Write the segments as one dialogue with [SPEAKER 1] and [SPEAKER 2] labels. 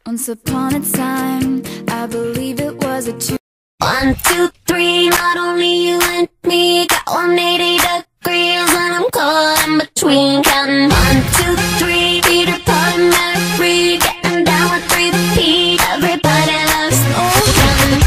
[SPEAKER 1] Once upon a time, I believe it was a two.
[SPEAKER 2] 1, 2, 3, not only you and me. Got 180 degrees and I'm caught in between. Counting 1, 2, 3, Peter Pan, Mary, getting down with 3P. Everybody loves counting.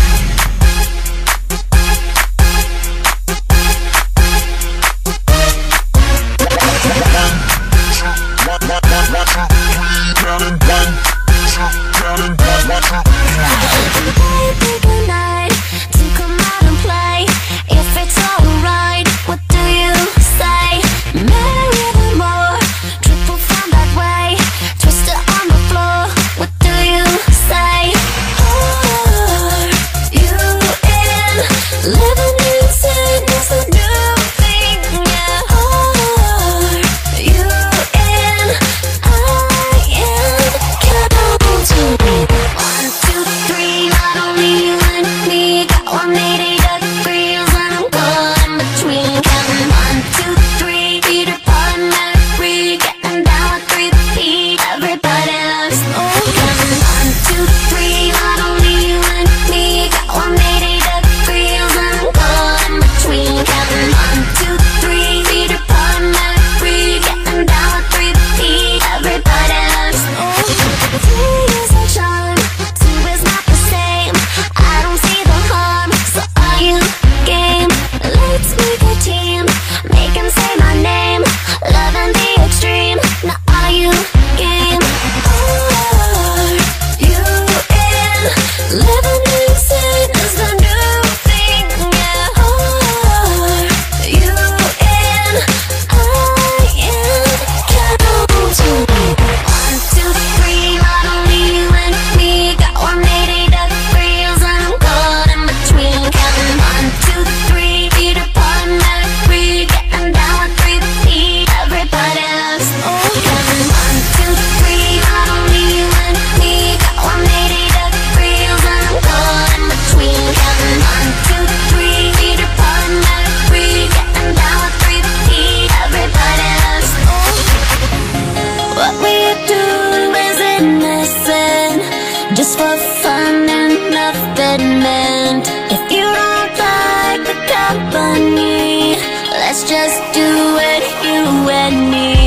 [SPEAKER 2] Just for fun and nothing meant. If you don't like the company, let's just do it, you and me.